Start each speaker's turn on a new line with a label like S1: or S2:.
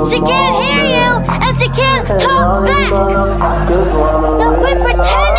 S1: She can't hear you, and she can't talk back. So quit pretending.